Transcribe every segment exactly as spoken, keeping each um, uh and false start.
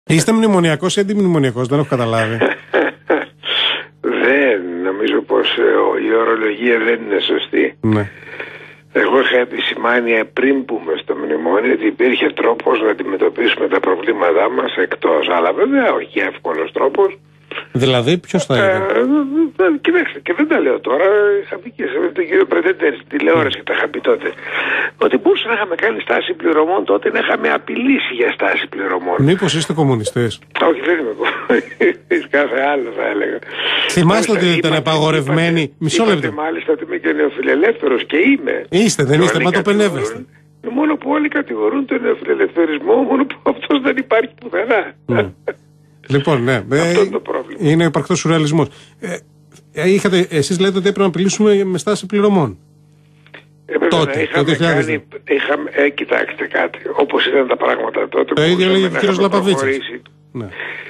Είστε μνημονιακός ή αντιμνημονιακός, δεν έχω καταλάβει. Δεν, νομίζω πως η ορολογία δεν είναι σωστή. Ναι. Εγώ είχα επισημάνει πριν μπούμε στο μνημόνιο ότι υπήρχε τρόπος να αντιμετωπίσουμε τα προβλήματά μας εκτός. Αλλά βέβαια όχι εύκολος τρόπος. Δηλαδή, ποιος θα είναι? Ε, κοιτάξτε, και δεν τα λέω τώρα. Είχα πει και σε τον κύριο Πρετέντερ στην τηλεόραση και τα είχα πει τότε. Ότι μπορούσαμε να είχαμε κάνει στάση πληρωμών τότε, να είχαμε απειλήσει για στάση πληρωμών. Μήπως είστε κομμουνιστές? Όχι, δεν είμαι κομμουνιστής. Κάθε άλλο θα έλεγα. Θυμάστε ότι ήταν απαγορευμένοι. Μισό λεπτό. Μάλιστα ότι είμαι και νεοφιλελεύθερος και είμαι. Είστε, δεν είστε, μα το πενεύεστε. Μόνο που όλοι κατηγορούν τον νεοφιλελευθερισμό, μόνο που αυτός δεν υπάρχει πουθενά. Λοιπόν, ναι, αυτό είναι το πρόβλημα. Είναι υπαρκτός σουρεαλισμός. Ε, είχατε, εσείς λέτε ότι έπρεπε να απειλήσουμε με στάση πληρωμών. Ε, τότε, είχαμε το κάνει, είχαμε, ε, κοιτάξτε κάτι, όπως ήταν τα πράγματα τότε. Το ίδιο λέγει ο κ. Λαπαβίτσας. Ναι.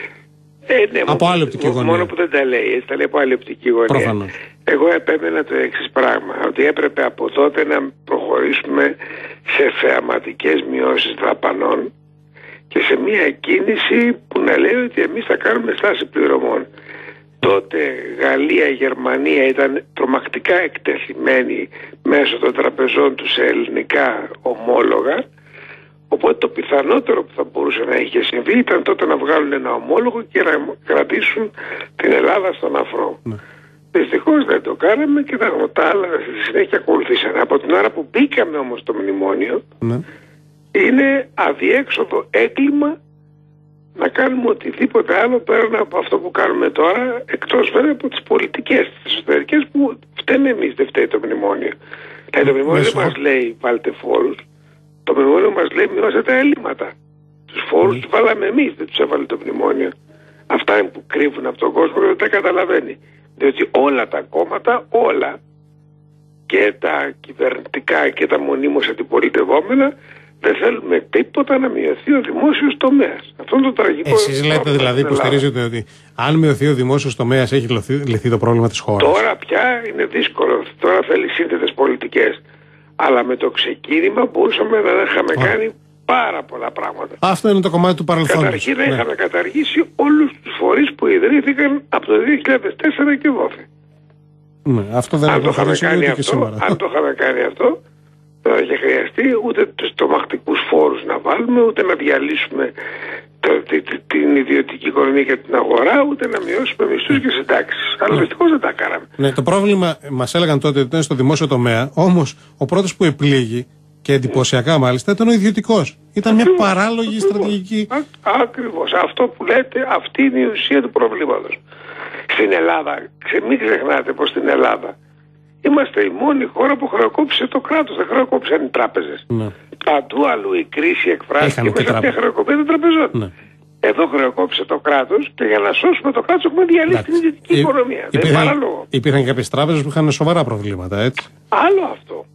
Ε, ναι, από άλλη οπτική γωνία. Μόνο που δεν τα λέει, έτσι, τα λέει από άλλη οπτική γωνία. Προφανώς. Εγώ επέμενα το εξής πράγμα, ότι έπρεπε από τότε να προχωρήσουμε σε θεαματικές μειώσεις δαπανών και σε μια κίνηση που να λέει ότι εμείς θα κάνουμε στάση πληρωμών. Τότε Γαλλία, Γερμανία ήταν τρομακτικά εκτεθειμένοι μέσω των τραπεζών τους σε ελληνικά ομόλογα, οπότε το πιθανότερο που θα μπορούσε να είχε συμβεί ήταν τότε να βγάλουν ένα ομόλογο και να κρατήσουν την Ελλάδα στον αφρό. Ναι. Δυστυχώς δεν το κάναμε και τα, τα άλλα στη συνέχεια ακολουθήσαν. Από την ώρα που μπήκαμε όμως στο μνημόνιο, ναι, είναι αδιέξοδο έγκλημα να κάνουμε οτιδήποτε άλλο πέραν από αυτό που κάνουμε τώρα, εκτός βέβαια από τις πολιτικές, τις εσωτερικές που φταίνε εμείς, δεν φταίει το μνημόνιο. Δηλαδή το μνημόνιο δεν μας λέει βάλτε φόρους, το μνημόνιο μας λέει μειώστε τα έλλειμματα. Τους φόρους mm. τους βάλαμε εμείς, δεν τους έβαλε το μνημόνιο. Αυτά είναι που κρύβουν από τον κόσμο και δεν τα καταλαβαίνει. Διότι όλα τα κόμματα, όλα, και τα κυβερνητικά και τα μονίμως αντιπολιτευόμενα, δεν θέλουμε τίποτα να μειωθεί ο δημόσιος τομέας. Αυτό είναι το τραγικό. Εσείς λέτε δηλαδή, υποστηρίζετε ότι αν μειωθεί ο δημόσιος τομέας έχει λυθεί το πρόβλημα της χώρας? Τώρα πια είναι δύσκολο. Τώρα θέλει σύνθετες πολιτικές. Αλλά με το ξεκίνημα μπορούσαμε να είχαμε oh. κάνει πάρα πολλά πράγματα. Αυτό είναι το κομμάτι του παρελθόντος. Καταρχήν ναι. είχαμε καταργήσει όλους τους φορείς που ιδρύθηκαν από το δύο χιλιάδες τέσσερα και δόθε. Ναι, αυτό δεν αν το είχαμε κάνει αυτό, αν το είχαμε κάνει αυτό, δεν θα είχε χρειαστεί ούτε τους τρομακτικούς φόρους να βάλουμε, ούτε να διαλύσουμε το, τη, τη, την ιδιωτική οικονομία και την αγορά, ούτε να μειώσουμε μισθούς και συντάξεις. Αλλά δυστυχώς δεν τα κάναμε. Ναι, το πρόβλημα μας έλεγαν τότε ότι ήταν στο δημόσιο τομέα, όμως ο πρώτος που επλήγει, και εντυπωσιακά μάλιστα, ήταν ο ιδιωτικός. Ήταν μια ακριβώς, παράλογη ακριβώς, στρατηγική. Α, ακριβώς. Αυτό που λέτε, αυτή είναι η ουσία του προβλήματος. Στην Ελλάδα, μην ξεχνάτε πως στην Ελλάδα είμαστε η μόνη χώρα που χρεοκόπησε το κράτος, δεν χρεοκόπησαν οι τράπεζες. Ναι. Παντού αλλού η κρίση εκφράστηκε μέσα από μια χρεοκοπία των τραπεζών. Ναι. Εδώ χρεοκόπησε το κράτος και για να σώσουμε το κράτος έχουμε διαλύσει την ιδιωτική οικονομία. Δεν είναι παράλογο. Υπήρχαν και κάποιες τράπεζες που είχαν σοβαρά προβλήματα, έτσι. Άλλο αυτό.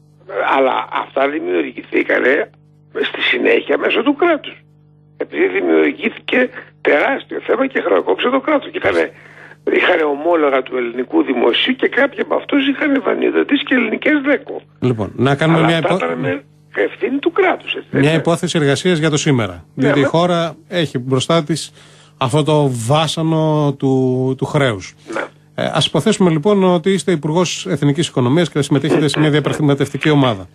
Αλλά αυτά δημιουργηθήκανε στη συνέχεια μέσω του κράτους. Επειδή δημιουργήθηκε τεράστιο θέμα και χρεοκόπησε το κράτος. Και είχαν, είχαν ομόλογα του ελληνικού δημοσίου και κάποιοι από αυτούς είχαν δανειοδοτήσει και ελληνικές δέκο. Λοιπόν, να κάνουμε αλλά μια υπόθεση. Με ευθύνη του κράτους. Έτσι, μια υπόθεση εργασίας για το σήμερα. Ναι, διότι με... η χώρα έχει μπροστά της αυτό το βάσανο του, του χρέους. Ναι. Ε, ας υποθέσουμε λοιπόν ότι είστε Υπουργός Εθνικής Οικονομίας και συμμετέχετε σε μια διαπραγματευτική ομάδα.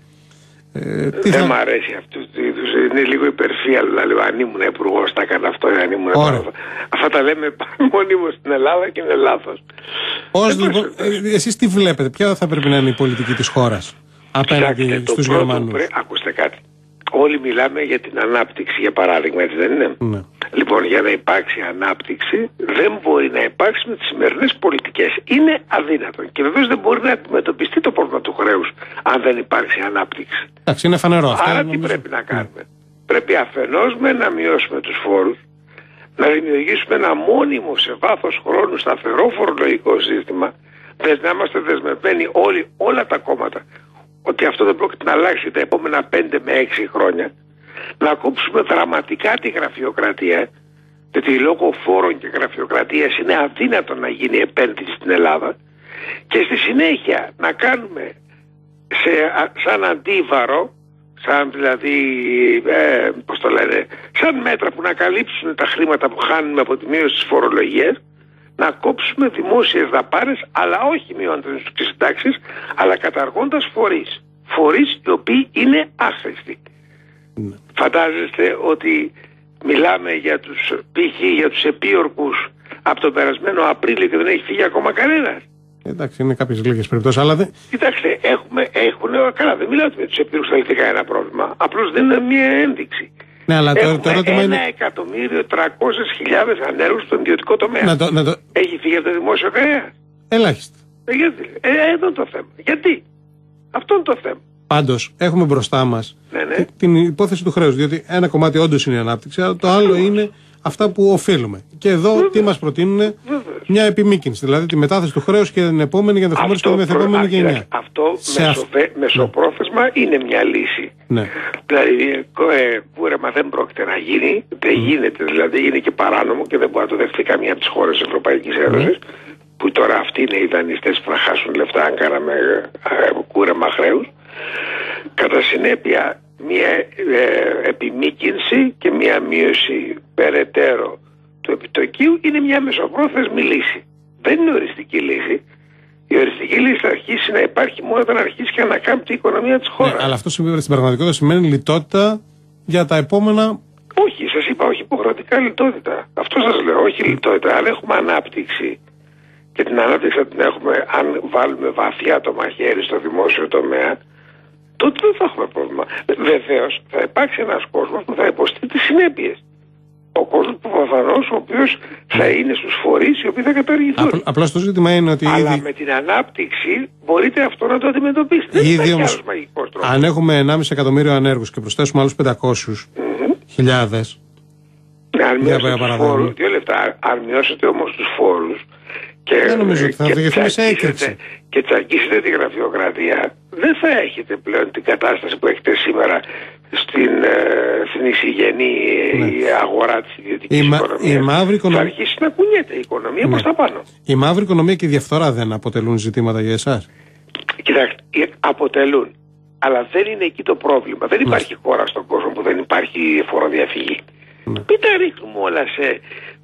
Ε, δεν θα... μ' αρέσει αυτό το είδους. Είναι λίγο υπερφύαλο. Δηλαδή, αν ήμουν υπουργός, θα έκανα αυτό, αν ήμουν αυτό. Αυτά τα λέμε μονίμως στην Ελλάδα και είναι λάθος. Πώς λοιπόν, ε, εσείς τι βλέπετε, ποια θα πρέπει να είναι η πολιτική της χώρας απέναντι στους Γερμανούς? Πρέ... Ακούστε κάτι. Όλοι μιλάμε για την ανάπτυξη, για παράδειγμα, έτσι δεν είναι? Ναι. Λοιπόν, για να υπάρξει ανάπτυξη δεν μπορεί να υπάρξει με τις σημερινές πολιτικές. Είναι αδύνατον. Και βεβαίως δεν μπορεί να αντιμετωπιστεί το πρόβλημα του χρέους αν δεν υπάρξει ανάπτυξη. Εντάξει, είναι φανερό αυτό. Άρα τι πρέπει να κάνουμε? Mm. Πρέπει αφενός με να μειώσουμε τους φόρους, να δημιουργήσουμε ένα μόνιμο σε βάθος χρόνου σταθερό φορολογικό σύστημα, να είμαστε δεσμευμένοι όλοι, όλα τα κόμματα, ότι αυτό δεν πρόκειται να αλλάξει τα επόμενα πέντε με έξι χρόνια, να κόψουμε δραματικά τη γραφειοκρατία, γιατί λόγω φόρων και γραφειοκρατίας είναι αδύνατο να γίνει επένδυση στην Ελλάδα, και στη συνέχεια να κάνουμε σε, σαν αντίβαρο σαν δηλαδή, ε, πώς το λένε, σαν μέτρα που να καλύψουν τα χρήματα που χάνουμε από τη μείωση της φορολογίας, να κόψουμε δημόσιες δαπάνες, αλλά όχι μειώνοντας τις συντάξεις, αλλά καταργώντας φορείς. Φορείς οι οποίοι είναι άχρηστοι. Mm. Φαντάζεστε ότι μιλάμε για τους π.χ. για τους επίορκους από τον περασμένο Απρίλιο και δεν έχει φύγει ακόμα κανένας. Εντάξει, είναι κάποιες λίγες περιπτώσεις, αλλά δεν... Κοιτάξτε, έχουμε, έχουν, καλά, δεν μιλάω με τους επίορκους θα λυθεί κανένα πρόβλημα. Απλώς δεν είναι μία ένδειξη. Ναι, αλλά έχουμε το ερώτημα είναι... ένα εκατομμύριο τριακόσιες χιλιάδες ανέργους στον ιδιωτικό τομέα. Να το, να το... Έχει φύγει από το δημόσιο κανένα? Ελάχιστα. Ε, γιατί, ε, εδώ είναι το θέμα. Γιατί? Αυτό είναι το θέμα. Πάντως, έχουμε μπροστά μας ναι, ναι. την υπόθεση του χρέους. Διότι ένα κομμάτι όντως είναι η ανάπτυξη, αλλά το άλλο είναι αυτά που οφείλουμε. Και εδώ Βέβαια. τι μας προτείνουν? Μια επιμήκυνση. Δηλαδή τη μετάθεση του χρέους και την επόμενη για ενδεχομένω και την μεθεπόμενη γενιά. Αυτό μεσοβε, μεσοπρόθεσμα ναι. είναι μια λύση. Ναι. Δηλαδή, ε, κούρεμα δεν πρόκειται να γίνει. Δεν mm. γίνεται. Δηλαδή, είναι και παράνομο και δεν μπορεί να το δεχτεί καμία από τις χώρες της Ευρωπαϊκής Ένωσης. Mm. Που τώρα αυτοί είναι οι δανειστές που θα χάσουν λεφτά αν κάναμε ε, κούρεμα χρέους. Κατά συνέπεια, μια ε, επιμήκυνση και μια μείωση περαιτέρω του επιτοκίου είναι μια μεσοπρόθεσμη λύση. Δεν είναι οριστική λύση. Η οριστική λύση θα αρχίσει να υπάρχει μόνο όταν αρχίσει και να ανακάμπτει η οικονομία της χώρας. Ναι, αλλά αυτό στην πραγματικότητα σημαίνει λιτότητα για τα επόμενα. Όχι, σας είπα, όχι υποχρεωτικά λιτότητα. Αυτό σας λέω, όχι λιτότητα. Αν έχουμε ανάπτυξη και την ανάπτυξη θα την έχουμε, αν βάλουμε βαθιά το μαχαίρι στο δημόσιο τομέα, τότε δεν θα έχουμε πρόβλημα. Βεβαίως θα υπάρξει ένας κόσμος που θα υποστεί τις συνέπειες. Ο κόσμος που προφανώς ο οποίος θα είναι στους φορείς οι οποίοι θα καταργηθούν. Απλ, απλώς το ζήτημα είναι ότι. Αλλά ήδη... με την ανάπτυξη μπορείτε αυτό να το αντιμετωπίσετε. Ήδη δεν όμως, άλλος μαγικός τρόπος. Αν έχουμε ενάμιση εκατομμύριο ανέργους και προσθέσουμε άλλους πεντακόσιες χιλιάδες. Ναι, αν μειώσετε τους φόρους, δύο λεπτά, αν μειώσετε όμως τους φόρους και, δεν νομίζω ότι θα οδηγηθούμε σε έκρηξη. Και τσακίσετε τη γραφειοκρατία, δεν θα έχετε πλέον την κατάσταση που έχετε σήμερα στην, ε, στην εισηγενή ναι. αγορά της ιδιωτικής η οικονομίας. Η μαύρη οικονομία... Θα αρχίσει να κουνιέται η οικονομία ναι. προς τα πάνω. Η μαύρη οικονομία και η διαφθορά δεν αποτελούν ζητήματα για εσάς? Κοιτάξτε, αποτελούν. Αλλά δεν είναι εκεί το πρόβλημα. Δεν υπάρχει ναι. χώρα στον κόσμο που δεν υπάρχει φοροδιαφυγή. Ναι. Μην τα ρίχνουμε όλα σε,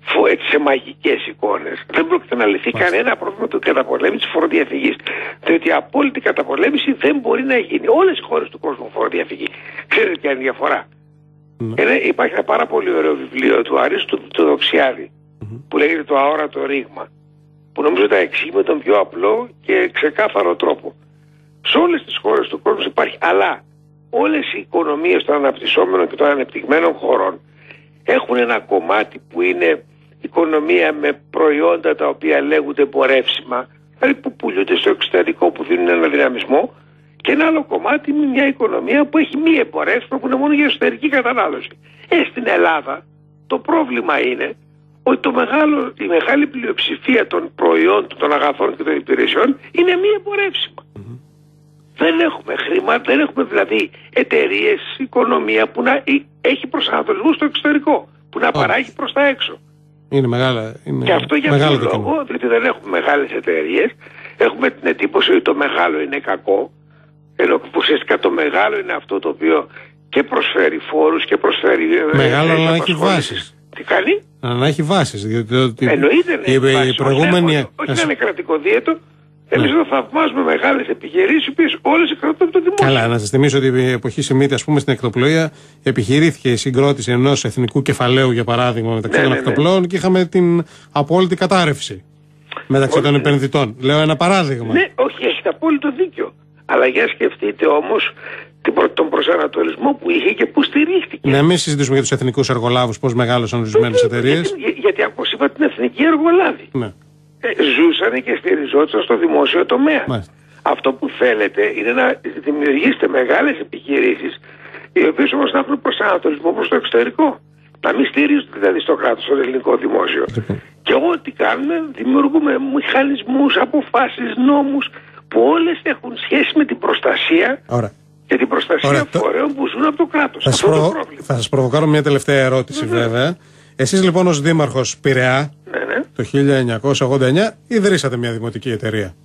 σε μαγικές εικόνες. Δεν πρόκειται να λυθεί Μάλιστα. κανένα πρόβλημα του καταπολέμησης της φοροδιαφυγής. Διότι η απόλυτη καταπολέμηση δεν μπορεί να γίνει. Όλες οι χώρες του κόσμου φοροδιαφυγή. Ξέρετε ποια είναι η διαφορά? Ναι. Είναι, υπάρχει ένα πάρα πολύ ωραίο βιβλίο του Αρίστου του Δοξιάδη mm-hmm. που λέγεται Το αόρατο ρήγμα. Που νομίζω τα εξηγεί με τον πιο απλό και ξεκάθαρο τρόπο. Σε όλες τις χώρες του κόσμου υπάρχει, αλλά όλες οι οικονομίες των αναπτυσσόμενων και των ανεπτυγμένων χωρών έχουν ένα κομμάτι που είναι οικονομία με προϊόντα τα οποία λέγονται εμπορεύσιμα, δηλαδή που πουλούνται στο εξωτερικό, που δίνουν ένα δυναμισμό, και ένα άλλο κομμάτι με μια οικονομία που έχει μη εμπορεύσιμα, που είναι μόνο για εσωτερική κατανάλωση. Ε, στην Ελλάδα το πρόβλημα είναι ότι το μεγάλο, η μεγάλη πλειοψηφία των προϊόντων, των αγαθών και των υπηρεσιών είναι μη εμπορεύσιμα. Mm-hmm. Δεν έχουμε χρήμα, δεν έχουμε δηλαδή εταιρείες, οικονομία που να έχει προσανατολισμό στο εξωτερικό, που να oh. παράγει προς τα έξω. Είναι μεγάλα. Είναι και αυτό για αυτόν τον λόγο, διότι δεν έχουμε μεγάλες εταιρείες, έχουμε την εντύπωση ότι το μεγάλο είναι κακό, ενώ ουσιαστικά το μεγάλο είναι αυτό το οποίο και προσφέρει φόρους και προσφέρει. Μεγάλο αλλά να έχει βάσεις. Τι κάνει? Να έχει βάσεις. Διότι εννοείται να έχει βάσεις. Η προηγούμενη... Όχι, όχι να είναι κρατικό δίαιτο. Εμείς εδώ θαυμάζουμε μεγάλες επιχειρήσεις, οι οποίες όλες εκκρατούν από το δημόσιο. Καλά, να σας θυμίσω ότι η εποχή Σιμίτη, ας πούμε, στην εκτοπλοεία επιχειρήθηκε η συγκρότηση ενός εθνικού κεφαλαίου, για παράδειγμα, μεταξύ ναι, των ναι, εκτοπλών ναι. και είχαμε την απόλυτη κατάρρευση μεταξύ όχι, των επενδυτών. Ναι. Λέω ένα παράδειγμα. Ναι, όχι, έχετε απόλυτο δίκιο. Αλλά για σκεφτείτε όμως τον προσανατολισμό που είχε και που στηρίχθηκε. Ναι, μην συζητήσουμε για τους εθνικούς εργολάβους, πώς μεγάλωσαν ορισμένες εταιρείες. Γιατί, γιατί όπως είπα, την εθνική εργολάβη. Ναι. Ε, ζούσαν και στηριζόντουσαν στο δημόσιο τομέα. Μάλιστα. Αυτό που θέλετε είναι να δημιουργήσετε μεγάλες επιχειρήσεις, οι οποίες όμως να έχουν προσανατολισμό προς το εξωτερικό. Να μην στηρίζονται δηλαδή στο κράτος, στο ελληνικό δημόσιο. Λοιπόν. Και ό,τι κάνουμε, δημιουργούμε μηχανισμούς, αποφάσεις, νόμους που όλες έχουν σχέση με την προστασία. Ωραία. Και την προστασία Ωραία. φορέων που ζουν από το κράτος. Θα, Αυτό προ... το θα σας προβοκάρω μια τελευταία ερώτηση, βέβαια. βέβαια. Εσείς λοιπόν ως δήμαρχος Πειραιά, ναι, ναι. το χίλια εννιακόσια ογδόντα εννιά ιδρύσατε μια δημοτική εταιρεία.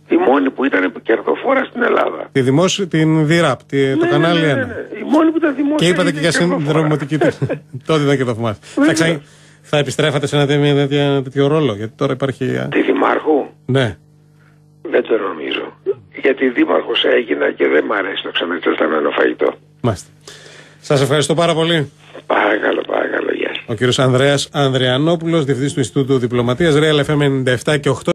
Η μόνη που ήταν κερδοφόρα στην Ελλάδα. Τη δημόσια, την ΔΙΡΑΠ, το ναι, κανάλι ναι, ναι, ένα. Ναι, ναι. Η μόνη που ήταν δημόσια. Και είπατε και για συνδρομητική. Τότε ήταν και το θυμάστε. θα, ξα... θα επιστρέφατε σε ένα τέτοιο, τέτοιο ρόλο, γιατί τώρα υπάρχει. Τη δημάρχου. Ναι. Δεν το νομίζω. Γιατί δήμαρχος έγινα και δεν μ' αρέσει το ξανατελταμένο φαγητό. Μάλιστα. Σας ευχαριστώ πάρα πολύ. Παρακαλώ, παρακαλώ, γεια σας. Ο κύριος Ανδρέας Ανδριανόπουλος, διευθυντής του Ινστιτούτου Διπλωματίας, Real εφ εμ ενενήντα επτά και οκτώ.